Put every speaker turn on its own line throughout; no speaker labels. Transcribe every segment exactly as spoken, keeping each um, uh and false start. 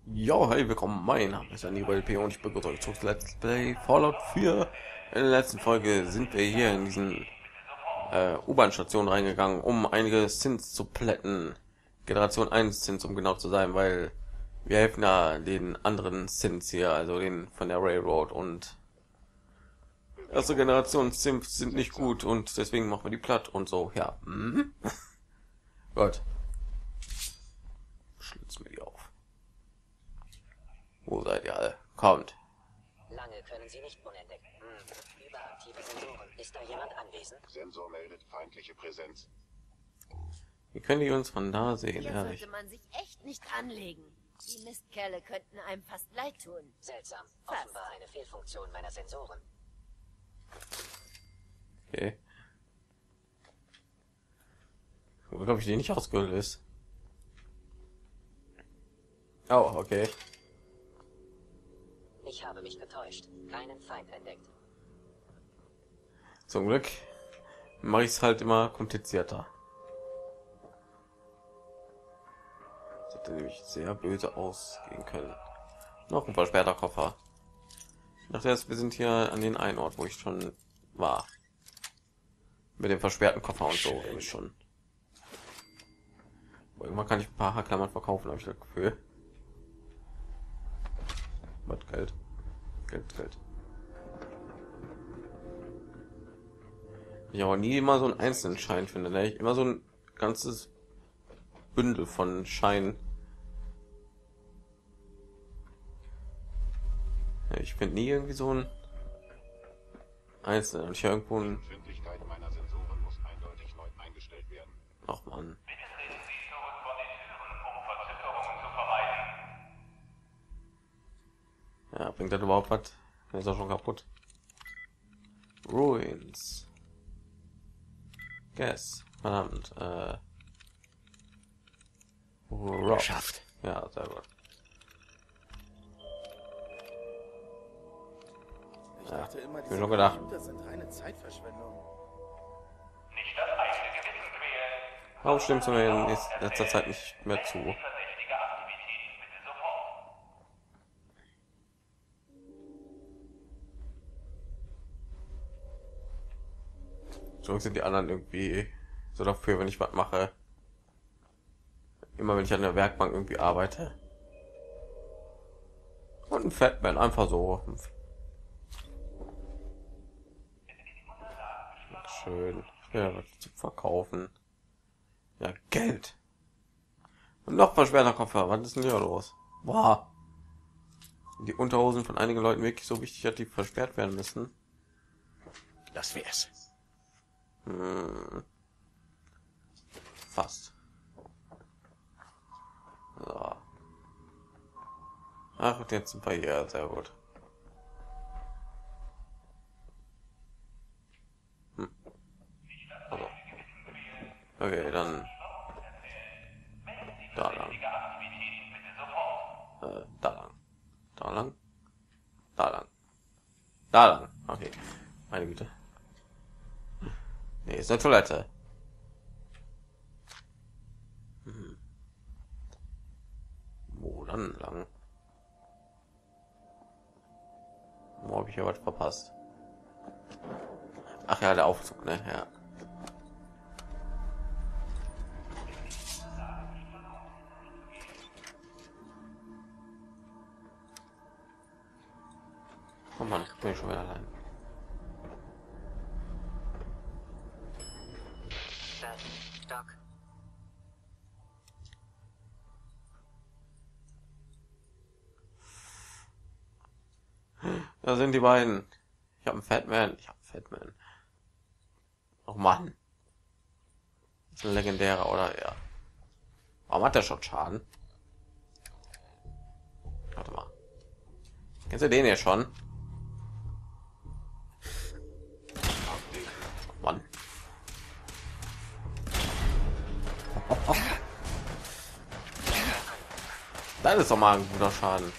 Jo, hey, willkommen, mein Name ist Andy P und ich begrüße euch zurück zu Let's Play Fallout vier. In der letzten Folge sind wir hier in diesen äh, U-Bahn-Station reingegangen, um einige Synths zu plätten. Generation eins Synths, um genau zu sein, weil wir helfen ja den anderen Synths hier, also den von der Railroad, und erste Generation Synths sind nicht gut und deswegen machen wir die platt und so, ja. Mhm. Gut. Schlitz mir die auf. Wo seid ihr alle? Kommt.
Lange können sie nicht unentdeckt. Hm. Überaktive Sensoren. Ist da jemand anwesend?
Sensor meldet feindliche Präsenz.
Wie können die uns von da sehen,
Hier
ehrlich?
sollte man sich echt nicht anlegen. Die Mistkerle könnten einem fast leid tun.
Seltsam.
Fast.
Offenbar eine Fehlfunktion meiner Sensoren.
Okay. Glaube ich, die nicht ausgelöst. Oh, okay.
Ich habe mich getäuscht. Keinen Feind entdeckt.
Zum Glück mache ich es halt immer komplizierter. Das hätte nämlich sehr böse ausgehen können. Noch ein versperrter Koffer. Ich dachte erst, wir sind hier an den einen Ort, wo ich schon war. Mit dem versperrten Koffer und so bin ich schon. Aber irgendwann kann ich ein paar Haarklammern verkaufen, habe ich das Gefühl. Was Geld? Geld, Geld. Ich aber nie immer so einen einzelnen Schein finde, ne? Ich immer so ein ganzes Bündel von Scheinen. Ja, ich finde nie irgendwie so ein einzelnen. Und ich irgendwo ein.
Die Empfindlichkeit meiner Sensoren muss eindeutig neu eingestellt werden.
Ach man. Ja, bringt das überhaupt was? Der ist auch schon kaputt. Ruins. Gas. Verdammt. Äh. Rock.
Geschafft.
Ja, sehr gut.
Ich
Ja,
dachte immer,
hab
diese
mir schon gedacht.
Computer sind reine Zeitverschwendung.
Warum stimmst du mir in nächster- letzter Zeit nicht mehr zu? So sind die anderen irgendwie so dafür, wenn ich was mache. Immer wenn ich an der Werkbank irgendwie arbeite. Und ein Fatman, einfach so. Schön. Ja, was zu verkaufen. Ja, Geld. Und noch versperrter Koffer. Was ist denn hier los? Boah. Die Unterhosen von einigen Leuten wirklich so wichtig, dass die versperrt werden müssen.
Das wär's.
Hm. Fast. So. Ach, und jetzt ein paar hier, sehr gut. Hm. Also. Okay, dann da lang. Äh, da lang. Da lang. Da lang. Da lang. Okay. Meine Güte. Nee, ist eine Toilette. Hm. Wo dann lang? Wo habe ich ja was verpasst? Ach ja, der Aufzug, ne? Ja. Oh Mann, ich bin schon wieder allein.
Doc.
Da sind die beiden. Ich habe einen Fatman. Ich habe einen Fatman. Oh Mann. Das ist ein legendärer, oder? Ja. Warum hat der schon Schaden? Warte mal. Kennst du den hier schon? Oh Mann. Das ist doch mal ein guter Schaden.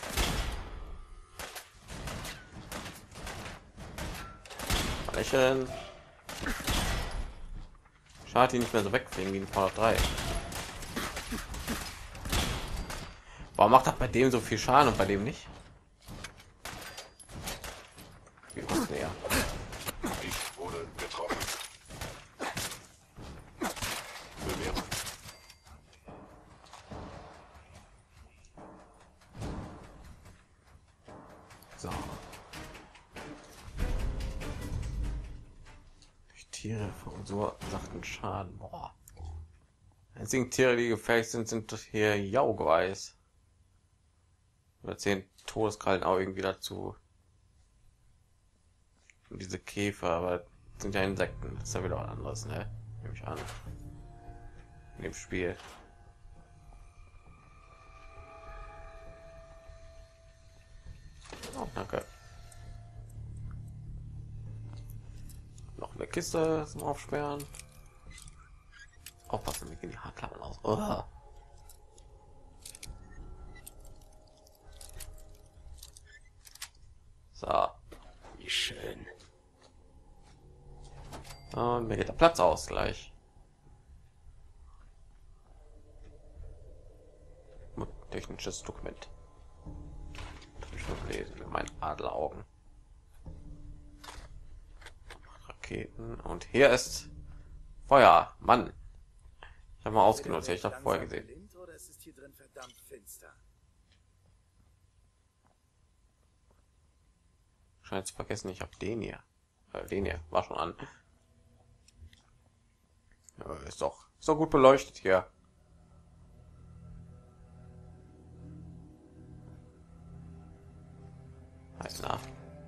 Lächeln. Schade, die nicht mehr so wegfliegen wie in Fallout drei. Warum macht das bei dem so viel Schaden und bei dem nicht? Wie ist der?
Ich wurde getroffen. Bewährt.
So. Durch Tiere verursachten Schaden. Boah. Einzigen Tiere, die gefährlich sind, sind hier Jaugweiß. Oder zehn Todeskrallen auch irgendwie dazu. Und diese Käfer, aber das sind ja Insekten. Das ist ja wieder was anderes, ne? Nehme ich an. In dem Spiel. Oh, danke. Noch eine Kiste zum Aufsperren. Aufpassen, wir gehen die Haarklappen aus. Oh. So.
Wie schön.
Und mir geht der Platz aus gleich. Technisches Dokument. Ich muss lesen mit meinen Adleraugen. Raketen. Und hier ist Feuer. Mann. Ich habe mal ausgenutzt. Ich habe vorher gesehen.
Gelingt, oder ist es hier drin verdammt finster?
Scheint zu vergessen, ich habe den hier. Äh, den hier war schon an. Ja, ist doch ist doch gut beleuchtet hier. Heißt nach.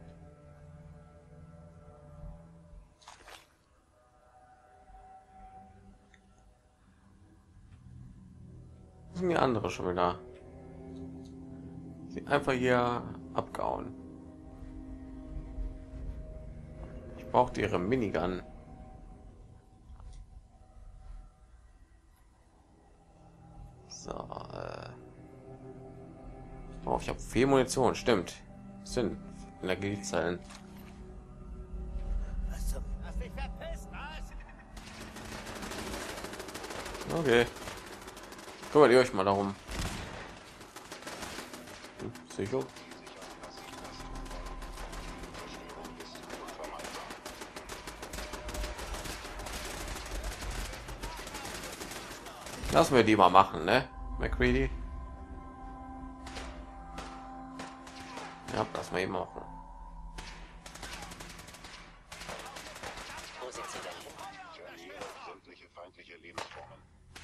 Sind die andere schon wieder? Sie einfach hier abgehauen. Ich brauchte ihre Minigun. So. Äh. Oh, ich habe viel Munition. Stimmt. Das sind Energiezellen. Okay. Kümmert ihr euch mal darum. Hm, Psycho. Lassen wir die mal machen, ne? McCready. Ja, lass mal eben machen.
Wo sind Sie denn hin?
Ich verliere sämtliche feindliche Lebensformen.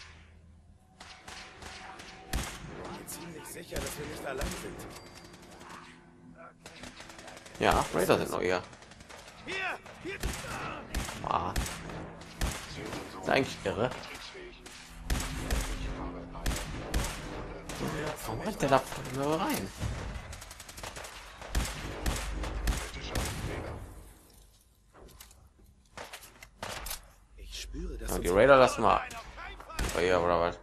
Ich bin ziemlich sicher, dass wir nicht allein sind.
Ja, Raider sind noch hier.
Hier! Hier!
Ah, ist eigentlich irre.
Kriegsfähig. Ich habe eine
Warum rennt der da nur rein?
kritische Fehler.
Ich spüre, dass
Ja,
uns
die Raider lassen wir bei ihr oder was?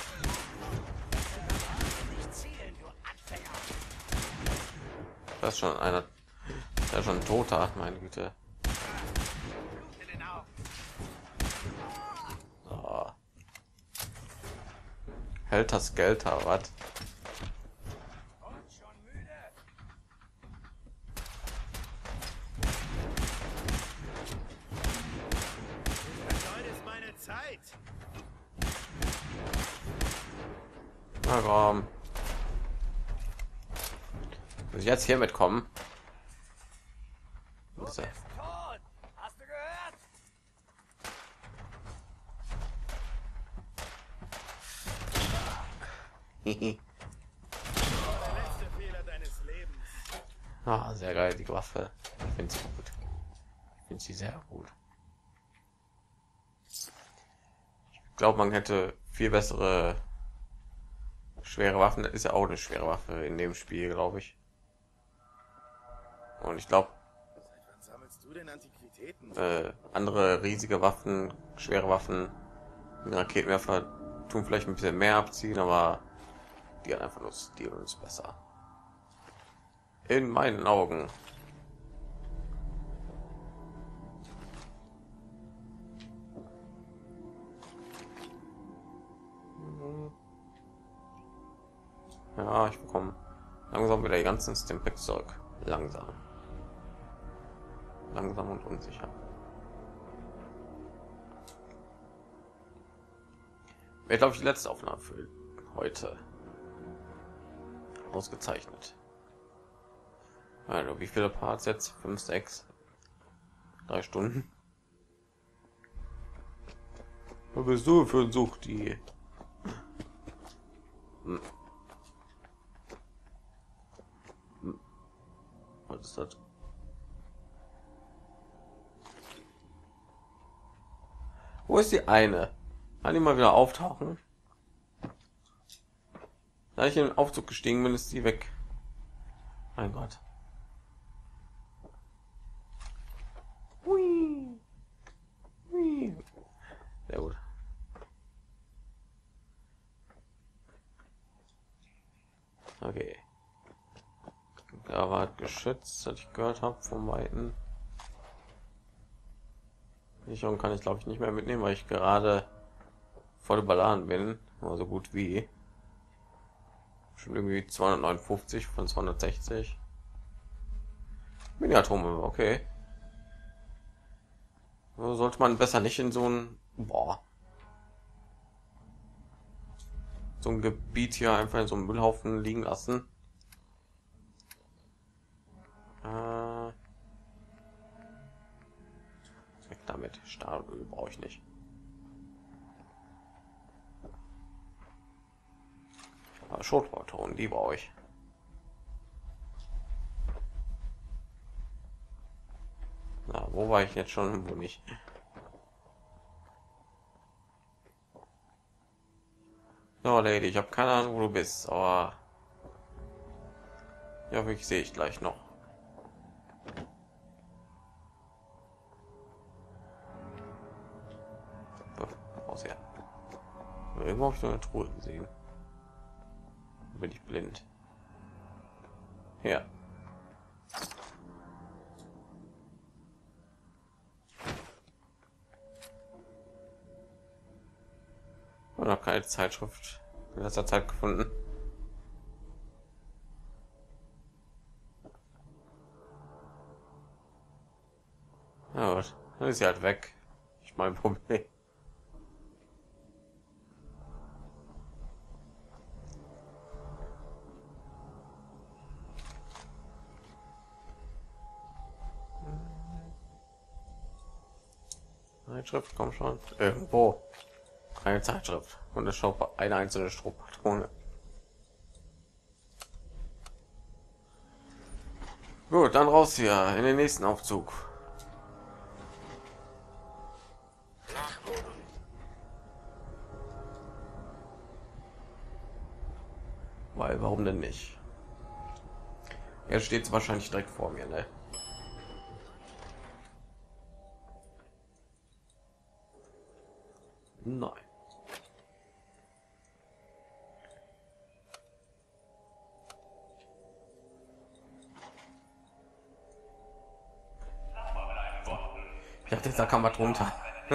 Das ist schon einer, der ist schon ein Toter, meine Güte. So. Hält das Geld, was?
Heute ist meine Zeit.
Na komm. Muss ich jetzt hier mitkommen? Muss er-
Hast du gehört?
Hihi.
Der letzte Fehler deines Lebens.
Ah, sehr geil, die Waffe. Ich finde sie gut. Ich finde sie sehr gut. Ich glaube, man hätte viel bessere schwere Waffen. Das ist ja auch eine schwere Waffe in dem Spiel, glaube ich. Und ich glaube,
Seit wann sammelst du denn Antiquitäten?
äh, andere riesige Waffen, schwere Waffen, mit Raketenwerfer tun vielleicht ein bisschen mehr abziehen, aber die hat einfach nur Stil und ist besser. In meinen Augen. Ja, Ah, ich bekomme langsam wieder die ganzen Stimpacks zurück. Langsam. Langsam und unsicher. Wäre, glaube ich, die letzte Aufnahme für heute. Ausgezeichnet. Also, wie viele Parts jetzt? Fünf, sechs, drei Stunden. Was bist du für ein Suchti? Hm. Hm. Was ist das? Wo ist die eine? Kann die mal wieder auftauchen? Da ich in den Aufzug gestiegen bin, ist die weg. Mein Gott. Hui. Hui. Sehr gut. Okay. Da war geschützt, was ich gehört habe vom Weiten. Sicherung kann ich, glaube ich, nicht mehr mitnehmen, weil ich gerade voll überladen bin, also gut wie schon irgendwie zweihundertneunundfünfzig von zweihundertsechzig. Mini-Atome, okay. So sollte man besser nicht in so ein boah, so ein Gebiet hier einfach in so einem Müllhaufen liegen lassen. Äh, weg damit. Stahlöl brauche ich nicht. Schrotpatronen, die brauche ich. Na, wo war ich jetzt schon, wo nicht? So, Lady, ich habe keine Ahnung, wo du bist, aber ja, ich sehe ich gleich noch. Aus her. Irgendwo habe ich so eine Truhe gesehen. Bin ich blind? Ja. Oder keine Zeitschrift in letzter Zeit gefunden. Ja, gut. Dann ist sie halt weg. Ich mein Problem. Zeitschrift, komm schon. Irgendwo. Eine Zeitschrift und eine Shop, eine einzelne Strohpatrone. Gut, dann raus hier in den nächsten Aufzug. Weil, warum denn nicht? Er steht wahrscheinlich direkt vor mir, ne? Nein. Ich dachte, da kann man drunter.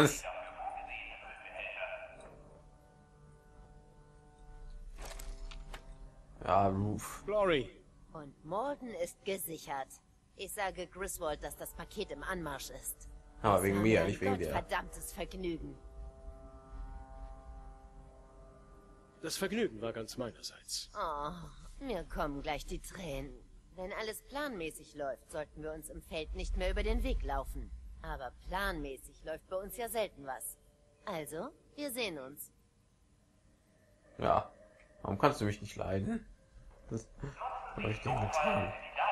Ja, Roof.
Glory.
Und Morden ist gesichert. Ich sage Griswold, dass das Paket im Anmarsch ist.
Aber wegen mir, nicht wegen dir.
Verdammtes Vergnügen.
Das Vergnügen war ganz meinerseits.
Oh, mir kommen gleich die Tränen. Wenn alles planmäßig läuft, sollten wir uns im Feld nicht mehr über den Weg laufen. Aber planmäßig läuft bei uns ja selten was. Also, wir sehen uns.
Ja. Warum kannst du mich nicht leiden? Das habe ich denn getan?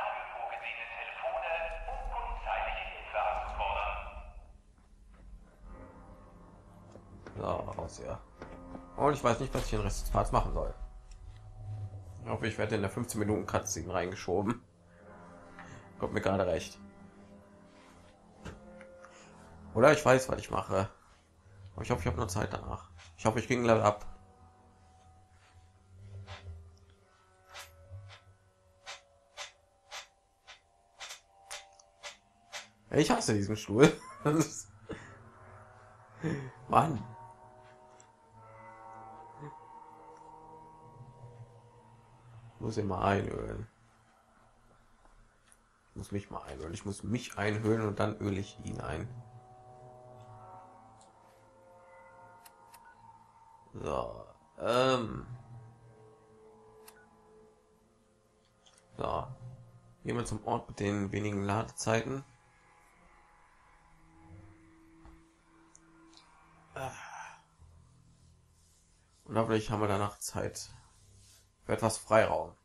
So, raus, ja. Und ich weiß nicht, was ich den Rest des Parts machen soll. Ich hoffe, ich werde in der fünfzehn Minuten Cutscene reingeschoben. Kommt mir gerade recht. Oder ich weiß, was ich mache. Aber ich hoffe, ich habe noch Zeit danach. Ich hoffe, ich kriege ein Level ab. Ich hasse diesen Stuhl. Mann. muss immer einölen. Ich muss mich mal einölen. Ich muss mich einhüllen und dann öle ich ihn ein. So, ähm. So. Gehen wir zum Ort mit den wenigen Ladezeiten. Und hoffentlich haben wir danach Zeit für etwas Freiraum.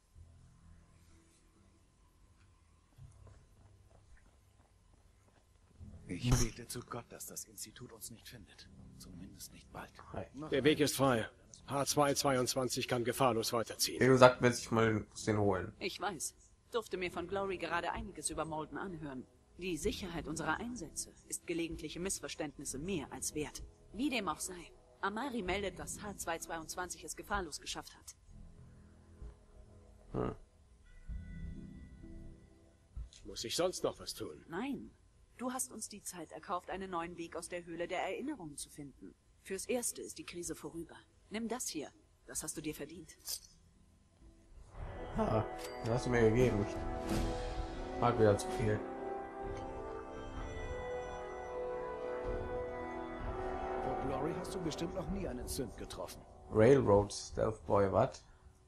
Ich bete zu Gott, dass das Institut uns nicht findet. Zumindest nicht bald.
Hi.
Der Weg ist frei. H zwei zweiundzwanzig kann gefahrlos weiterziehen.
Wie gesagt, wenn ich mal den holen.
Ich weiß. Durfte mir von Glory gerade einiges über Molden anhören. Die Sicherheit unserer Einsätze ist gelegentliche Missverständnisse mehr als wert. Wie dem auch sei. Amari meldet, dass H zwei zweiundzwanzig es gefahrlos geschafft hat.
Hm.
Muss ich sonst noch was tun?
Nein. Du hast uns die Zeit erkauft, einen neuen Weg aus der Höhle der Erinnerungen zu finden. Fürs Erste ist die Krise vorüber. Nimm das hier. Das hast du dir verdient.
Ah, das hast du mir gegeben. Ich mag wieder zu viel.
Vor Glory hast du bestimmt noch nie einen Sünd getroffen.
Railroad Stealth Boy, was?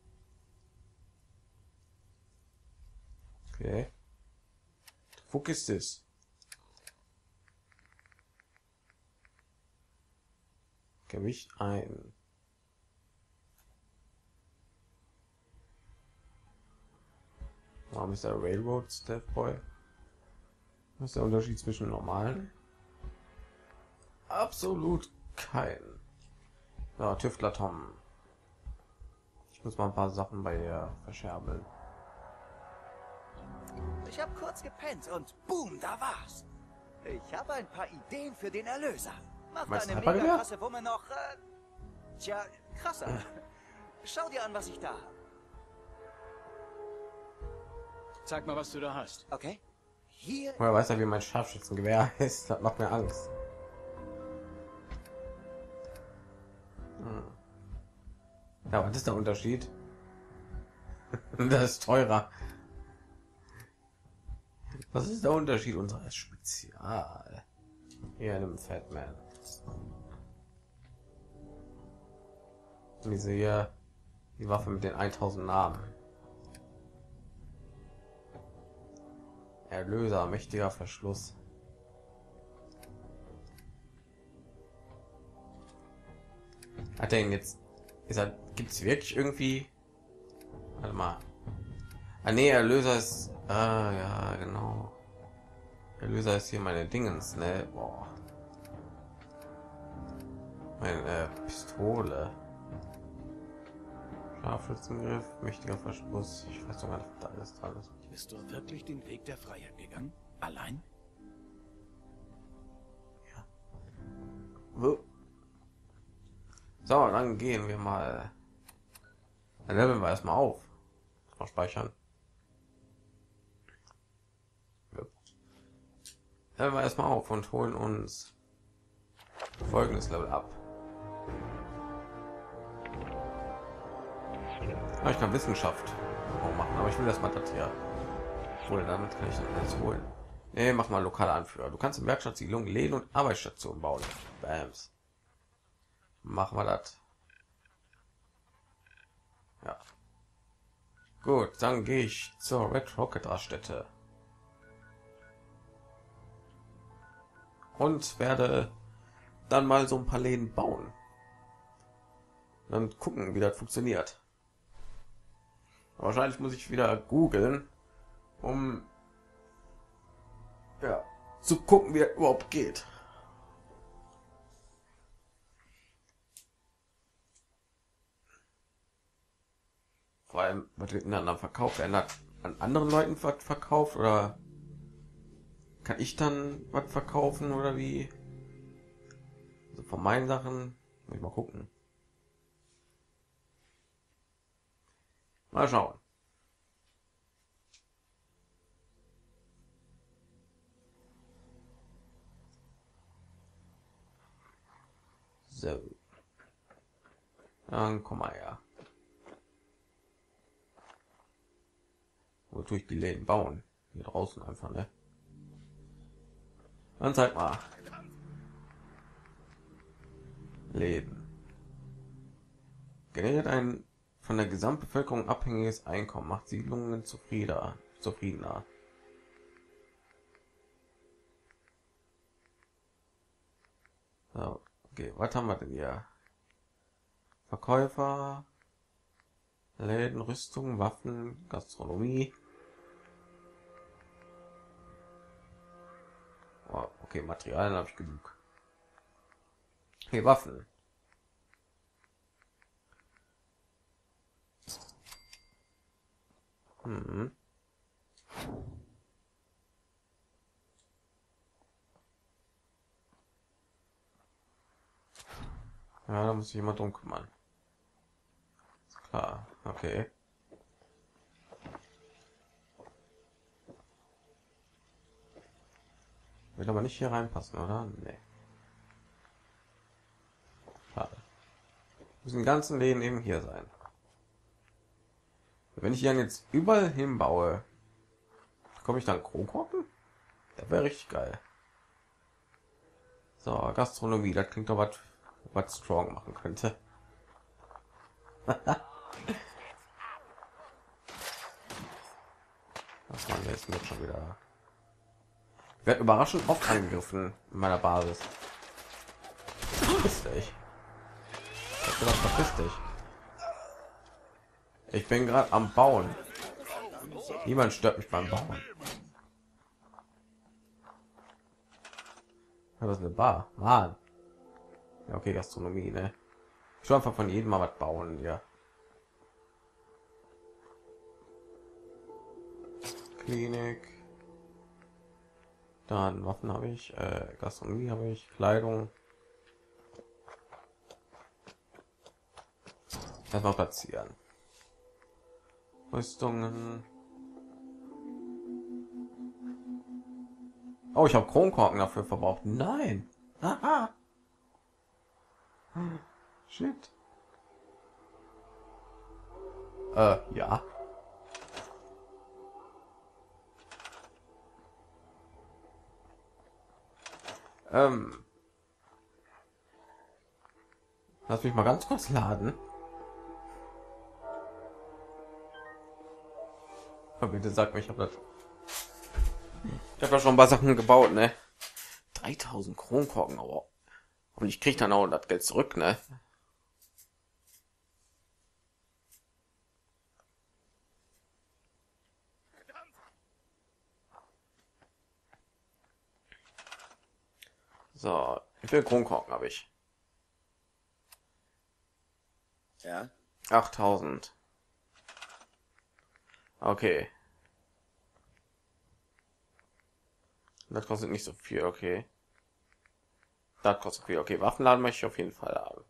Okay. Fuck ist das? Gewicht ein. Warum ist der Railroad Stealth Boy? Was ist der Unterschied zwischen normalen? Absolut kein. Ja, Tüftler Tom. Ich muss mal ein paar Sachen bei dir verscherbeln.
Ich habe kurz gepennt und boom, da war's. Ich habe ein paar Ideen für den Erlöser. Macht
Meinst du
eine
Hypergewehr?
mega krasse Wumme noch, äh, tja, krasser. Schau dir an, was ich da habe.
Zeig mal, was du da hast.
Okay? Hier
Woher weiß er, wie mein Scharfschützengewehr ist? Das macht mir Angst. Hm. Ja, was ist der Unterschied? Das ist teurer. Was ist der Unterschied unseres Spezial? Hier in einem Fatman. Diese hier, die Waffe mit den tausend Namen. Erlöser, mächtiger Verschluss. Hat er ihn jetzt? Ist er? Gibt es wirklich irgendwie? Warte mal. Ah nee, Erlöser ist. Ah ja, genau. Erlöser ist hier meine Dingens, ne? Boah. Meine äh, Pistole. Scharfschützengriff, mächtiger Verschluss. Ich weiß doch gar nicht, was da alles dran ist.
Bist du wirklich den Weg der Freiheit gegangen? Allein?
So, dann gehen wir mal. Dann leveln wir erstmal auf. Mal speichern. Ja. Leveln wir erstmal auf und holen uns folgendes Level ab. Ah, ich kann Wissenschaft auch machen, aber ich will das mal das hier. Wohl, damit kann ich das alles holen. Nee, mach mal lokale Anführer. Du kannst im Werkstatt Siedlung Läden und Arbeitsstationen bauen. Bams. Machen wir das. Ja. Gut, dann gehe ich zur Red Rocket Raststätte. Und werde dann mal so ein paar Läden bauen. Dann gucken, wie das funktioniert. Wahrscheinlich muss ich wieder googeln, um ja, zu gucken, wie das überhaupt geht. Vor allem, was wird denn dann verkauft? Er hat an anderen Leuten was verkauft oder kann ich dann was verkaufen oder wie? Also von meinen Sachen muss ich mal gucken. Mal schauen. So. Dann komm mal her. Wo tue ich die Läden bauen? Hier draußen einfach, ne? Dann zeig mal. Läden. Generiert ein von der Gesamtbevölkerung abhängiges Einkommen, macht Siedlungen zufriedener. zufriedener. So, okay, was haben wir denn hier? Verkäufer, Läden, Rüstung, Waffen, Gastronomie. Oh, okay, Materialien habe ich genug. Hier Waffen. Hm. Ja, da muss sich jemand drum kümmern. Ist klar, okay. Wird aber nicht hier reinpassen, oder? Nee. Schade. Müssen die ganzen Läden eben hier sein. Wenn ich hier jetzt überall hinbaue, komme ich dann Kronkorken? Das wäre richtig geil. So, Gastronomie, das klingt doch was, was Strong machen könnte. Was waren wir jetzt mit schon wieder? Ich werde überraschend oft angegriffen in meiner Basis. Verpiss dich. Ich hab gedacht, verpiss dich. Ich bin gerade am Bauen. Niemand stört mich beim Bauen. Das ist eine Bar. Mann. Ja, okay, Gastronomie, ne? Ich will einfach von jedem mal was bauen, ja. Klinik. Dann Waffen habe ich, äh, Gastronomie habe ich, Kleidung. Erstmal platzieren. Rüstungen. Oh, ich habe Kronkorken dafür verbraucht. Nein. Aha. Shit. Äh, ja. Ähm. Lass mich mal ganz kurz laden. Aber bitte sag mir, ich habe das. Ich habe ja schon ein paar Sachen gebaut, ne? dreitausend Kronkorken, aber und ich krieg dann auch das Geld zurück, ne? So, wie viel Kronkorken habe ich?
Ja?
achttausend. Okay. Das kostet nicht so viel, okay. Das kostet viel, okay. Waffenladen möchte ich auf jeden Fall haben.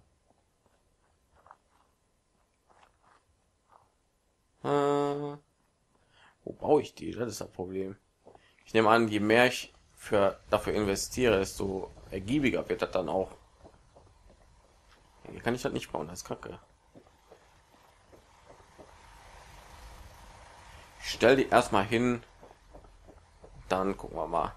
Äh, wo baue ich die? Das ist das Problem. Ich nehme an, je mehr ich für dafür investiere, desto ergiebiger wird das dann auch. Hier kann ich das nicht bauen, das ist kacke. Ich stell die erstmal hin, dann gucken wir mal.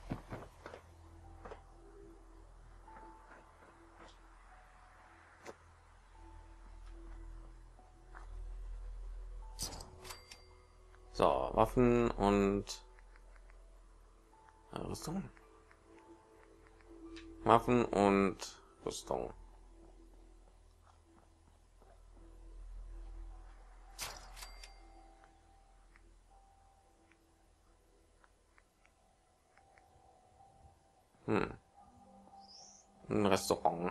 So, Waffen und Rüstung. Waffen und Rüstung. Hm. Ein Restaurant.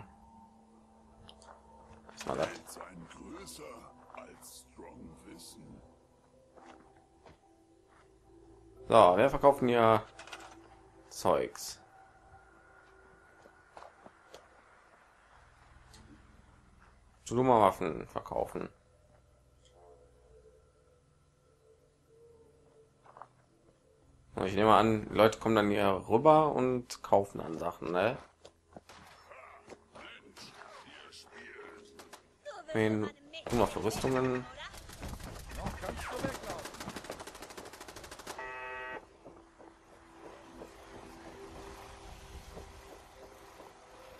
Was war das?
Ein größer als Strong Wissen.
So, wir verkaufen ja Zeugs. Waffen verkaufen. Ich nehme an, Leute kommen dann hier rüber und kaufen an Sachen, ne? Wen noch für Rüstungen?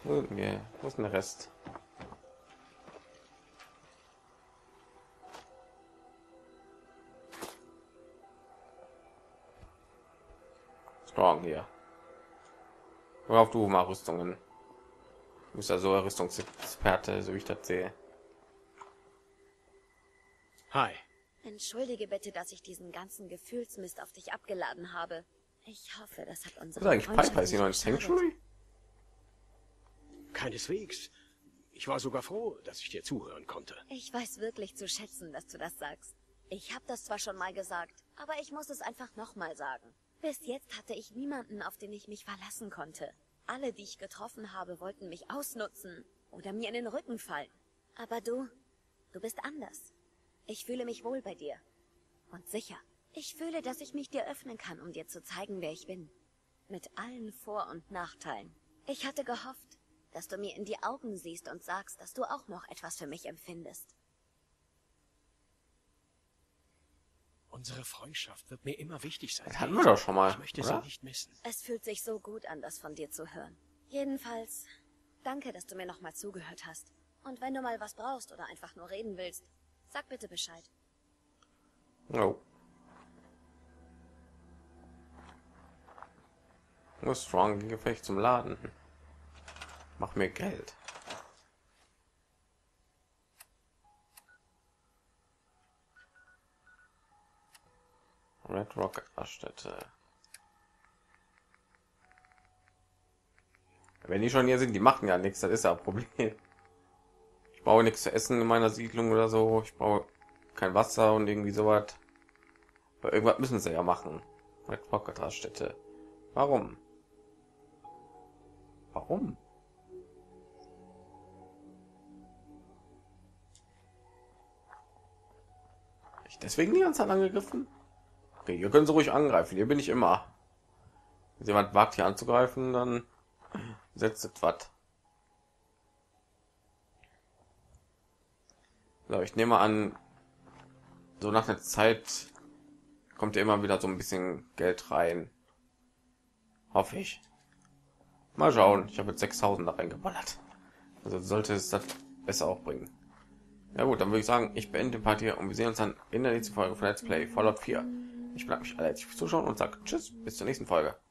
Wo ist denn der wo ist denn der Rest? Strong hier. Worauf du mal Rüstungen. Du bist also Rüstungsexperte, so wie ich das sehe.
Hi.
Entschuldige bitte, dass ich diesen ganzen Gefühlsmist auf dich abgeladen habe. Ich hoffe, das hat unsere
Was ist eigentlich
Freundschaft
Piper? Ist hier noch ein
nicht geschadet.
Sanctuary?
Keineswegs. Ich war sogar froh, dass ich dir zuhören konnte.
Ich weiß wirklich zu schätzen, dass du das sagst. Ich habe das zwar schon mal gesagt, aber ich muss es einfach nochmal sagen. Bis jetzt hatte ich niemanden, auf den ich mich verlassen konnte. Alle, die ich getroffen habe, wollten mich ausnutzen oder mir in den Rücken fallen. Aber du, du bist anders. Ich fühle mich wohl bei dir. Und sicher. Ich fühle, dass ich mich dir öffnen kann, um dir zu zeigen, wer ich bin. Mit allen Vor- und Nachteilen. Ich hatte gehofft, dass du mir in die Augen siehst und sagst, dass du auch noch etwas für mich empfindest.
Unsere Freundschaft wird mir immer wichtig sein.
Das hatten wir doch schon mal,
Ich möchte
oder?
sie nicht missen.
Es fühlt sich so gut an, das von dir zu hören. Jedenfalls, danke, dass du mir nochmal zugehört hast. Und wenn du mal was brauchst oder einfach nur reden willst, sag bitte Bescheid.
Oh. Nur Strong Gefecht zum Laden. Mach mir Geld. Red Rock Raststätte. Wenn die schon hier sind, die machen ja nichts, das ist ja ein Problem. Ich brauche nichts zu essen in meiner Siedlung oder so. Ich brauche kein Wasser und irgendwie sowas. Aber irgendwas müssen sie ja machen. Red Rock Raststätte. Warum? Warum? Ich deswegen die ganze Zeit angegriffen? Okay, hier können sie ruhig angreifen. Hier bin ich immer. Wenn jemand wagt hier anzugreifen, dann setzt es was. So, ich nehme an, so nach einer Zeit kommt ja immer wieder so ein bisschen Geld rein. Hoffe ich. Mal schauen. Ich habe jetzt sechstausend da reingeballert. Also sollte es das besser auch bringen. Ja gut, dann würde ich sagen, ich beende den Part hier und wir sehen uns dann in der nächsten Folge von Let's Play Fallout vier. Ich bedanke mich alle herzlich fürs Zuschauen und sage Tschüss, bis zur nächsten Folge.